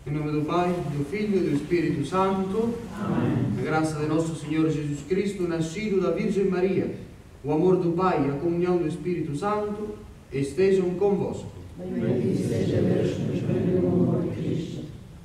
Em nome do Pai, do Filho e do Espírito Santo. Amém. A graça de nosso Senhor Jesus Cristo, nascido da Virgem Maria, o amor do Pai e a comunhão do Espírito Santo estejam convosco. Bendito seja Deus que nos prendeu o amor de Cristo.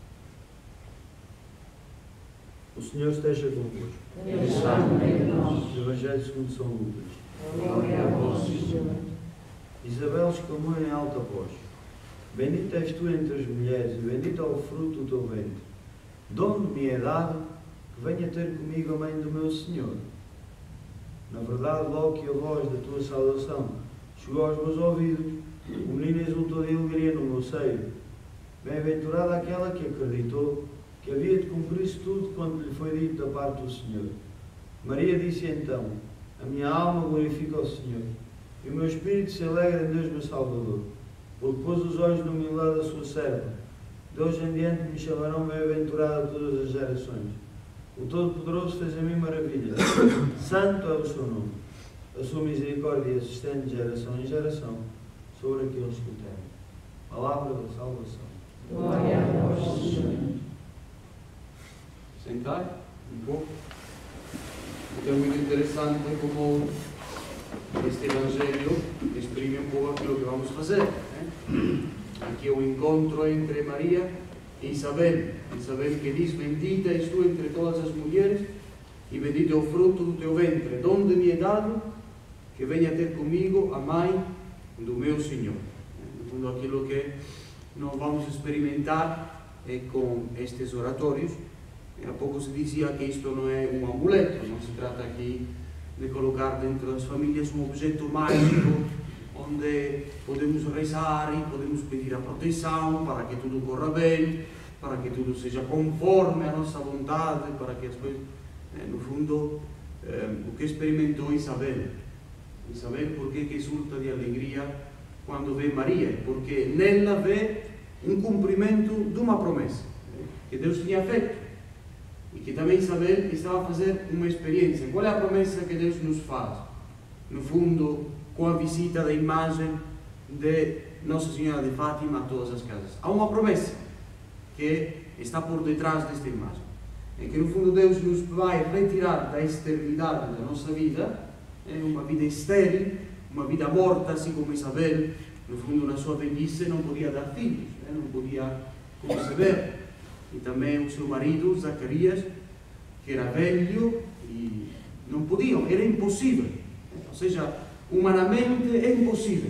O Senhor esteja convosco. Ele está no meio de nós. Evangelho segundo São Lucas. Glória a vós, Senhor. Isabel exclamou em alta voz: Bendita és tu entre as mulheres, e bendito é o fruto do teu ventre. De onde me é dado que venha ter comigo a mãe do meu Senhor? Na verdade, logo que a voz da tua saudação chegou aos meus ouvidos, o menino exultou de alegria no meu seio. Bem-aventurada aquela que acreditou que havia de cumprir-se tudo quanto lhe foi dito da parte do Senhor. Maria disse então: A minha alma glorifica o Senhor, e o meu espírito se alegra em Deus meu Salvador, porque pôs os olhos na humildade da sua serva. De hoje em diante me chamarão bem-aventurada todas as gerações. O Todo-Poderoso fez a mim maravilha. Santo é o seu nome. A sua misericórdia se estende de geração em geração sobre aqueles que o temem. Palavra da salvação. Glória a vós, Senhor. Sentai um pouco. Então é muito interessante como este Evangelho exprime um pouco aquilo que vamos fazer. Aqui é o encontro entre Maria e Isabel. Isabel que diz: Bendita és tu entre todas as mulheres, e bendito é o fruto do teu ventre. De onde me é dado que venha ter comigo a mãe do meu Senhor. No fundo, aquilo que nós vamos experimentar com estes oratórios. Há pouco se dizia que isto não é um amuleto, não se trata aqui de colocar dentro das famílias um objeto mágico onde podemos rezar e podemos pedir a proteção para que tudo corra bem, para que tudo seja conforme a nossa vontade, para que as coisas... No fundo, o que experimentou Isabel. Isabel, por que exulta de alegria quando vê Maria? Porque nela vê um cumprimento de uma promessa que Deus tinha feito. E que também Isabel estava a fazer uma experiência. Qual é a promessa que Deus nos faz? No fundo, com a visita da imagem de Nossa Senhora de Fátima a todas as casas. Há uma promessa que está por detrás desta imagem. É que no fundo Deus nos vai retirar da esterilidade da nossa vida, uma vida estéril, uma vida morta, assim como Isabel, no fundo na sua velhice não podia dar filhos, não podia conceber. E também o seu marido, Zacarias, que era velho e não podiam, era impossível. Ou seja, humanamente é impossível.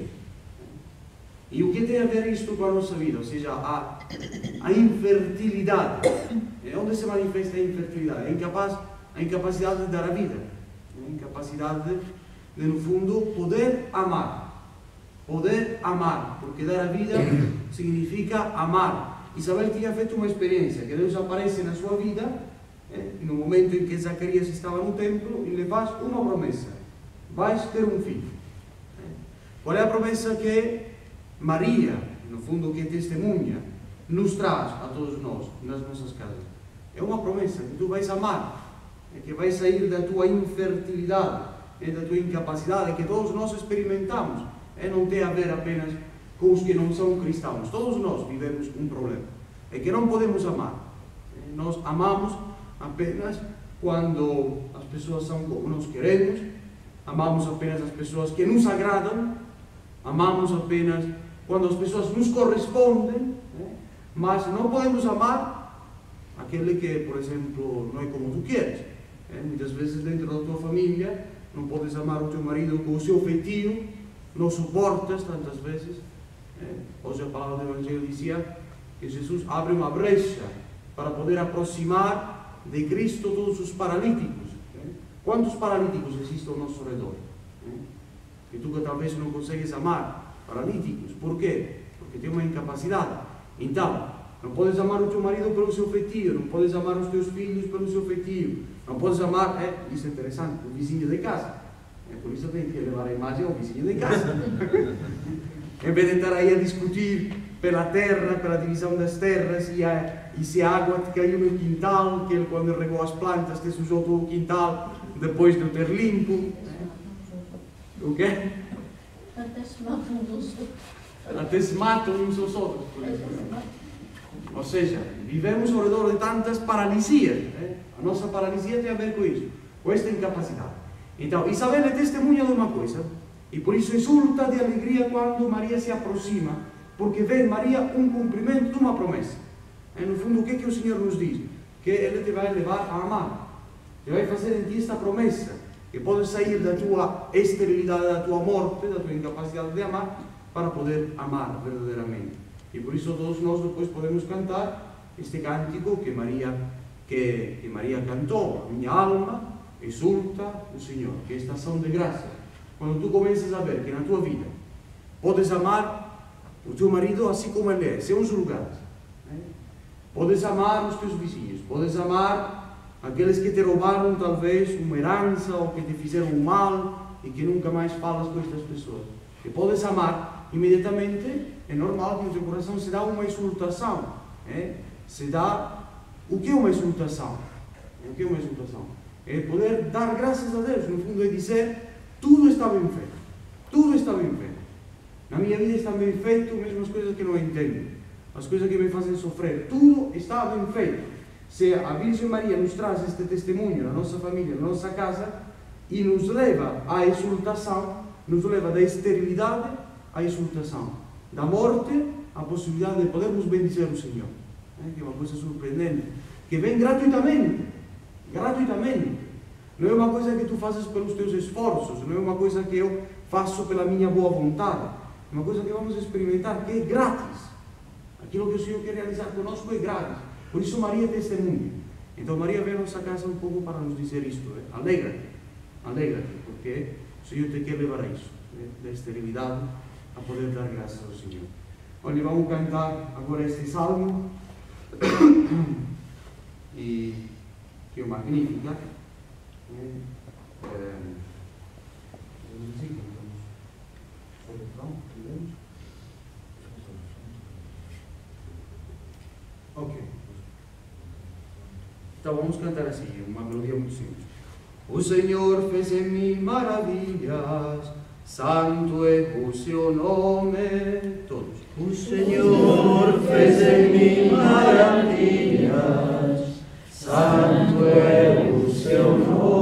E o que tem a ver isto com a nossa vida? Ou seja, a infertilidade. Onde se manifesta a infertilidade? A incapacidade de dar a vida. A incapacidade de, no fundo, poder amar. Poder amar, porque dar a vida significa amar. Isabel tinha feito uma experiência, que Deus aparece na sua vida, no momento em que Zacarias estava no templo, e lhe faz uma promessa: vais ter um filho. Qual é a promessa que Maria, no fundo que testemunha, nos traz a todos nós, nas nossas casas? É uma promessa que tu vais amar, que vais sair da tua infertilidade, da tua incapacidade, que todos nós experimentamos. Não tem a ver apenas com os que não são cristãos. Todos nós vivemos um problema. É que não podemos amar. Nós amamos apenas quando as pessoas são como nós queremos, amamos apenas as pessoas que nos agradam, amamos apenas quando as pessoas nos correspondem, mas não podemos amar aquele que, por exemplo, não é como tu queres. Muitas vezes dentro da tua família não podes amar o teu marido com o seu feitio, não suportas tantas vezes. Hoje a palavra do Evangelho dizia que Jesus abre uma brecha para poder aproximar de Cristo todos os paralíticos. Quantos paralíticos existem ao nosso redor? Que tu que talvez não consegues amar paralíticos. Por quê? Porque tem uma incapacidade. Então, não podes amar o teu marido pelo seu feitio, não podes amar os teus filhos pelo seu feitio, não podes amar, isso é interessante, o vizinho de casa. Por isso tem que levar a imagem ao vizinho de casa. Em vez de estar aí a discutir pela terra, pela divisão das terras, e se a água te caiu no quintal, que ele quando regou as plantas te sujou todo o quintal, depois de o ter limpo. O quê? Até se matam uns aos outros. Até se matam uns aos outros. Ou seja, vivemos ao redor de tantas paralisias. A nossa paralisia tem a ver com isso, com esta incapacidade. Então, Isabel é testemunha de uma coisa, e por isso exulta de alegria quando Maria se aproxima, porque vê em Maria um cumprimento de uma promessa. No fundo, o que é que o Senhor nos diz? Que Ele te vai levar a amar. Te vai fazer em ti esta promessa, que podes sair da tua esterilidade, da tua morte, da tua incapacidade de amar, para poder amar verdadeiramente. E por isso todos nós depois podemos cantar este cântico que Maria cantou. A minha alma exulta o Senhor, que é esta ação de graça. Quando tu começas a ver que na tua vida podes amar o teu marido assim como ele é, sem julgar. Podes amar os teus vizinhos, podes amar aqueles que te roubaram talvez uma herança ou que te fizeram mal e que nunca mais falas com estas pessoas. Que podes amar, imediatamente é normal que no teu coração se dá uma exultação. Se dá... O que é uma exultação? O que é uma exultação? É poder dar graças a Deus. No fundo é dizer, tudo está bem feito. Tudo está bem feito. Na minha vida está bem feito, mesmo as coisas que não entendo. As coisas que me fazem sofrer. Tudo está bem feito. Se a Virgem Maria nos traz este testemunho na nossa família, na nossa casa, e nos leva à exultação, nos leva da esterilidade à exultação. Da morte à possibilidade de podermos bendizer o Senhor. Que é uma coisa surpreendente. Que vem gratuitamente. Gratuitamente. Não é uma coisa que tu fazes pelos teus esforços, não é uma coisa que eu faço pela minha boa vontade. É uma coisa que vamos experimentar, que é grátis. Aquilo que o Senhor quer realizar conosco é grátis. Por isso Maria é testemunha. Então Maria vem à nossa casa um pouco para nos dizer isto. Alegra-te. Alegra-te, porque o Senhor te quer levar a isso. Da esterilidade a poder dar graças ao Senhor. Olha, vamos cantar agora este salmo. E que é magnífica. Ok. Então vamos cantar assim, uma melodia muito simples. O Senhor fez em mim maravilhas, santo é o seu nome. Todos. O Senhor fez em mim maravilhas, santo é o seu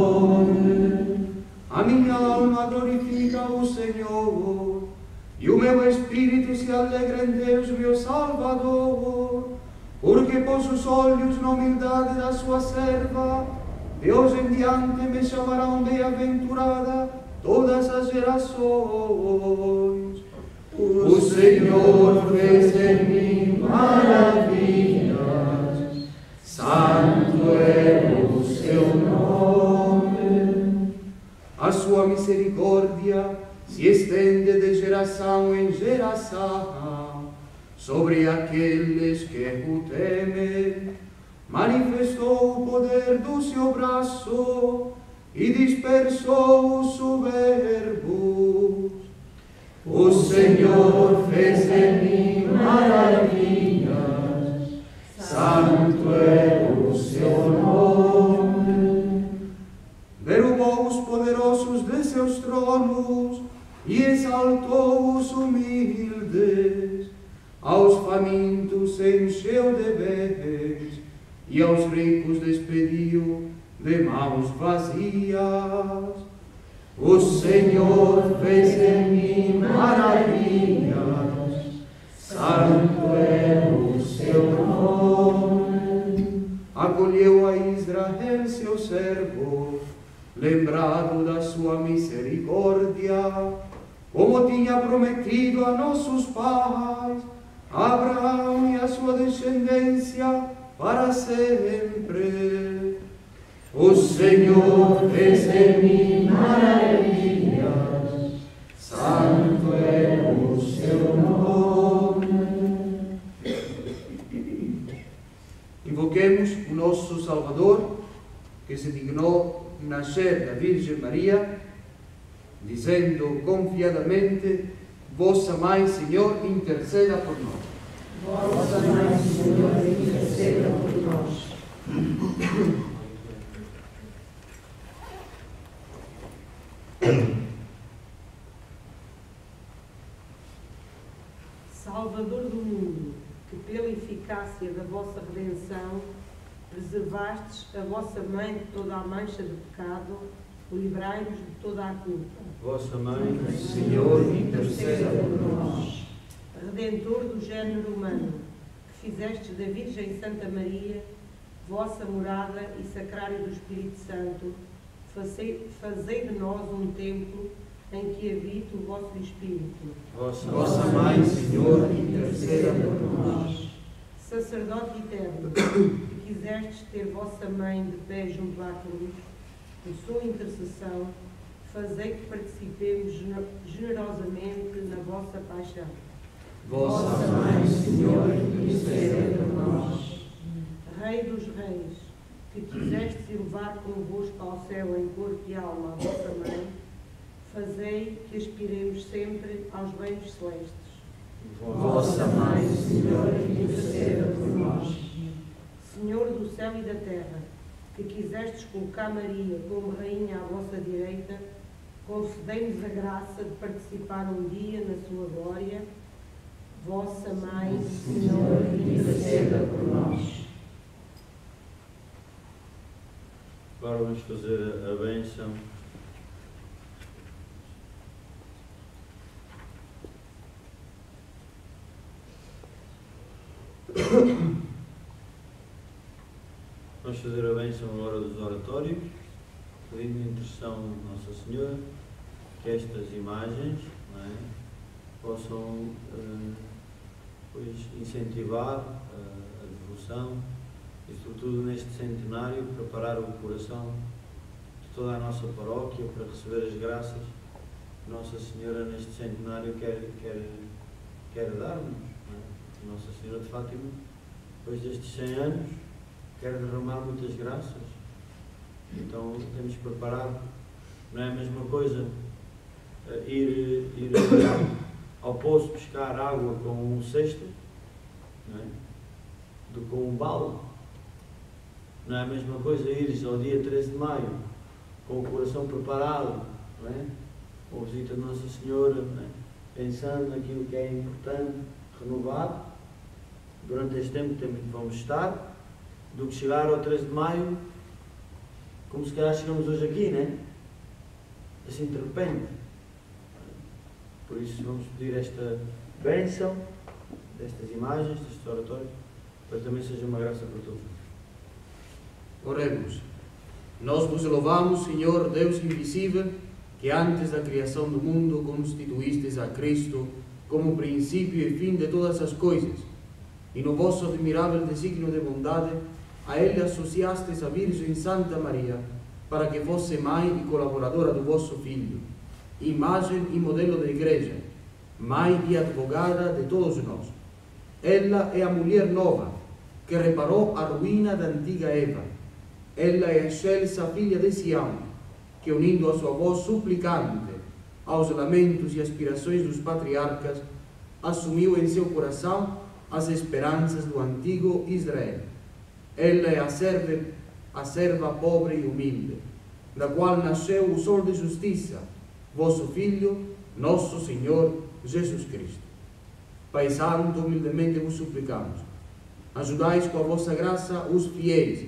nome. A minha alma glorifica o Senhor, e o meu espírito se alegra em Deus, meu Salvador, porque pôs os olhos na humildade da sua serva. De hoje em diante me chamarão bem-aventurada todas as gerações. O Senhor fez em mim maravilhas, santo é o seu nome. A sua misericórdia se estende de geração em geração sobre aqueles que o temem. Manifestou o poder do seu braço e dispersou os soberbos. O Senhor fez em mim maravilhas, santo é o seu nome. Derrubou os poderosos de seus tronos e exaltou os humildes. Aos famintos encheu de bens e aos ricos despediu de mãos vazias. O Senhor fez em mim maravilhas, santo é o seu nome. Acolheu a Israel, seu servo, lembrado da sua misericórdia, como tinha prometido a nossos pais, Abraão e a sua descendência para sempre. O Senhor fez em mim maravilhas, santo é o seu nome. Invoquemos o nosso Salvador, que se dignou nascer da Virgem Maria, dizendo confiadamente: Vossa Mãe, Senhor, interceda por nós. Vossa Mãe, Senhor, interceda por nós. Salvador do mundo, que pela eficácia graça da vossa redenção, preservastes a vossa mãe de toda a mancha de pecado, livrai-nos de toda a culpa. Vossa mãe, Senhor, interceda por nós. Redentor do género humano, que fizestes da Virgem Santa Maria vossa morada e sacrário do Espírito Santo, fazei de nós um templo em que habite o vosso Espírito. vossa Mãe, Senhor, interceda por nós. Sacerdote eterno, que quisestes ter vossa mãe de pé junto à cruz, por sua intercessão, fazei que participemos generosamente na vossa paixão. Vossa Mãe, Senhor, interceda por nós. Rei dos reis, que quisestes elevar convosco ao céu em corpo e alma a vossa mãe, fazei que aspiremos sempre aos bens celestes. Vossa Mãe, Senhor, interceda por nós. Senhor do céu e da terra, que quisestes colocar Maria como rainha à vossa direita, concedei-nos a graça de participar um dia na sua glória. Vossa Mãe, Senhor, interceda por nós. Agora vamos fazer a bênção. Vamos fazer a bênção agora dos oratórios, pedindo a intercessão de Nossa Senhora, que estas imagens, não é, possam pois, incentivar a devoção e, sobretudo, neste centenário, preparar o coração de toda a nossa paróquia para receber as graças que Nossa Senhora, neste centenário, quer dar-nos. Nossa Senhora de Fátima, depois destes 100 anos, quer derramar muitas graças. Então temos que preparar. Não é a mesma coisa ir ao poço pescar água com um cesto, não é, do que com um balde. Não é a mesma coisa ires ao dia 13 de maio com o coração preparado, não é, com a visita de Nossa Senhora, não é, pensando naquilo que é importante renovar durante este tempo que vamos estar, do que chegar ao 13 de maio, como se calhar chegamos hoje aqui, né? Assim de repente. Por isso vamos pedir esta bênção, destas imagens, destes oratórios, para que também seja uma graça para todos. Oremos. Nós vos louvamos, Senhor Deus invisível, que antes da criação do mundo constituístes a Cristo como princípio e fim de todas as coisas, e no vosso admirável desígnio de bondade, a Ele associastes a Virgem Santa Maria, para que fosse mãe e colaboradora do vosso Filho, imagem e modelo da Igreja, mãe e advogada de todos nós. Ela é a mulher nova, que reparou a ruína da antiga Eva. Ela é a excelsa filha de Sião, que, unindo a sua voz suplicante aos lamentos e aspirações dos patriarcas, assumiu em seu coração as esperanças do antigo Israel. Ela é a serva pobre e humilde, da qual nasceu o sol de justiça, vosso Filho, nosso Senhor Jesus Cristo. Pai Santo, humildemente vos suplicamos, ajudais com a vossa graça os fiéis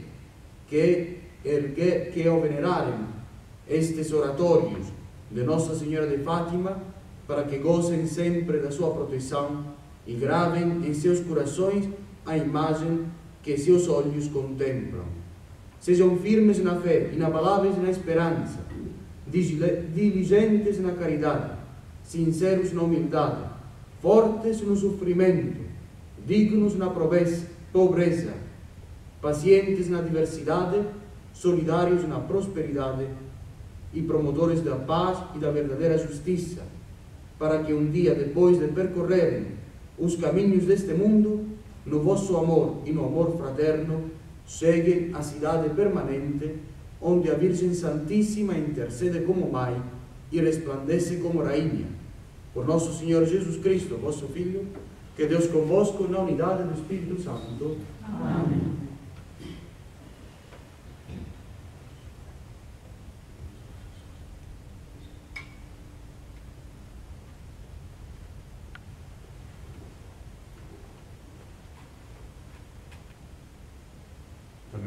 que ao venerarem estes oratórios de Nossa Senhora de Fátima, para que gozem sempre da sua proteção e gravem em seus corações a imagem que seus olhos contemplam. Sejam firmes na fé, inabaláveis na esperança, diligentes na caridade, sinceros na humildade, fortes no sofrimento, dignos na pobreza, pacientes na diversidade, solidários na prosperidade e promotores da paz e da verdadeira justiça, para que um dia, depois de percorrerem os caminhos deste mundo, no vosso amor e no amor fraterno, cheguem à cidade permanente, onde a Virgem Santíssima intercede como Mãe e resplandece como Rainha. Por nosso Senhor Jesus Cristo, vosso Filho, que Deus convosco na unidade do Espírito Santo. Amém.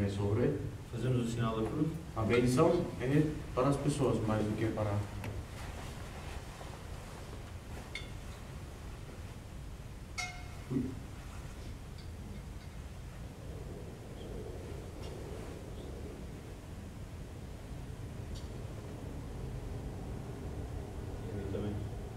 é sobre. Fazemos o sinal da cruz. A bênção é para as pessoas mais do que para. Também.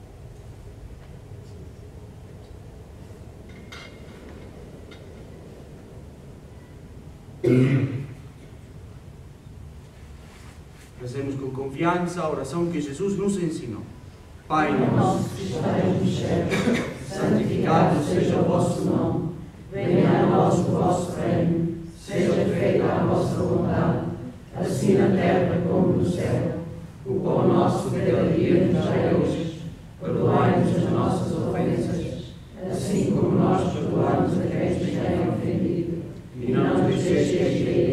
Rezemos com confiança a oração que Jesus nos ensinou. Pai Nosso que estais no céu, santificado seja o vosso nome. Venha a nós o vosso reino. Seja feita a vossa vontade, assim na terra como no céu. O pão nosso de cada dia nos dai hoje. Perdoai-nos as nossas ofensas, assim como nós perdoamos a quem nos tem ofendido. E não nos deixeis cair